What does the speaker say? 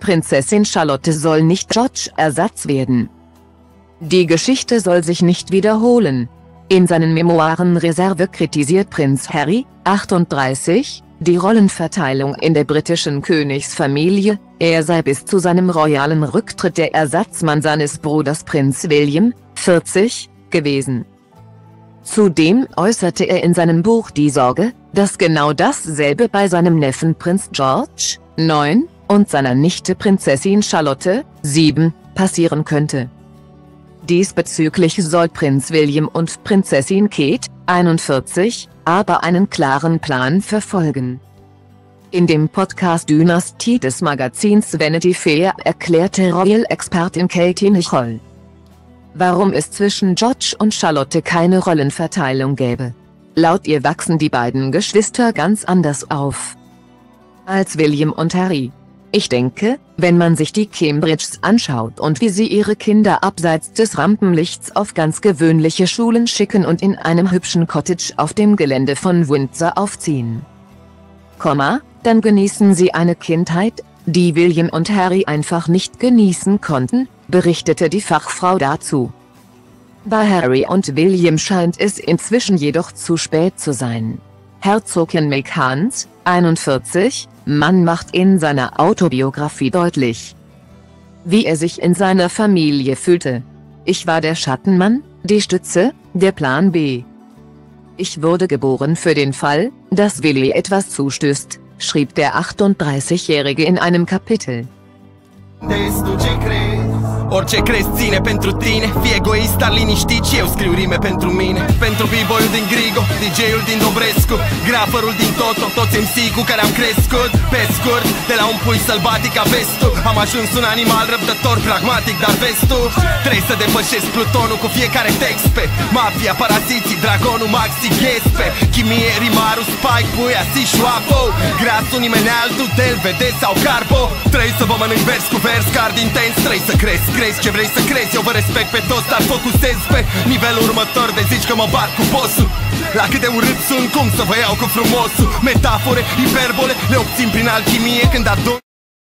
Prinzessin Charlotte soll nicht George Ersatz werden. Die Geschichte soll sich nicht wiederholen. In seinen Memoiren Reserve kritisiert Prinz Harry, 38, die Rollenverteilung in der britischen Königsfamilie, er sei bis zu seinem royalen Rücktritt der Ersatzmann seines Bruders Prinz William, 40, gewesen. Zudem äußerte er in seinem Buch die Sorge, dass genau dasselbe bei seinem Neffen Prinz George, 9, und seiner Nichte Prinzessin Charlotte, 7, passieren könnte. Diesbezüglich soll Prinz William und Prinzessin Kate, 41, aber einen klaren Plan verfolgen. In dem Podcast Dynastie des Magazins Vanity Fair erklärte Royal-Expertin Katie Nicholl, warum es zwischen George und Charlotte keine Rollenverteilung gäbe. Laut ihr wachsen die beiden Geschwister ganz anders auf als William und Harry. Ich denke, wenn man sich die Cambridges anschaut und wie sie ihre Kinder abseits des Rampenlichts auf ganz gewöhnliche Schulen schicken und in einem hübschen Cottage auf dem Gelände von Windsor aufziehen, dann genießen sie eine Kindheit, die William und Harry einfach nicht genießen konnten, berichtete die Fachfrau dazu. Bei Harry und William scheint es inzwischen jedoch zu spät zu sein. Herzogin Meghan, 41, Mann macht in seiner Autobiografie deutlich, wie er sich in seiner Familie fühlte. Ich war der Schattenmann, die Stütze, der Plan B. Ich wurde geboren für den Fall, dass Willy etwas zustößt, schrieb der 38-Jährige in einem Kapitel. Orice crezi ține pentru tine, fii egoist, dar liniștit și eu scriu rime pentru mine. Pentru b-boyul din Grigo, DJ-ul din Dobrescu, graferul din Toto, toți MC cu care am crescut. Pe scurt, de la un pui sălbatic ca vestul, am ajuns un animal răbdător, pragmatic, dar vestul trebuie să depășesc Plutonul cu fiecare text pe mafia, paraziții, dragonul, maxi, ghespe, chimie, rimarul, spike, puia, sișoapo, grasul, nimeni altul, del, vede sau carbo. Trebuie să vă mănânc vers cu vers, card intens, trebuie să cresc. Crezi ce vrei să crezi, eu vă respect pe toți, dar focusez pe nivelul următor de zici că mă bat cu bossul. La cât de urât sunt, cum să vă iau cu frumosul. Metafore, hiperbole, le obțin prin alchimie când adun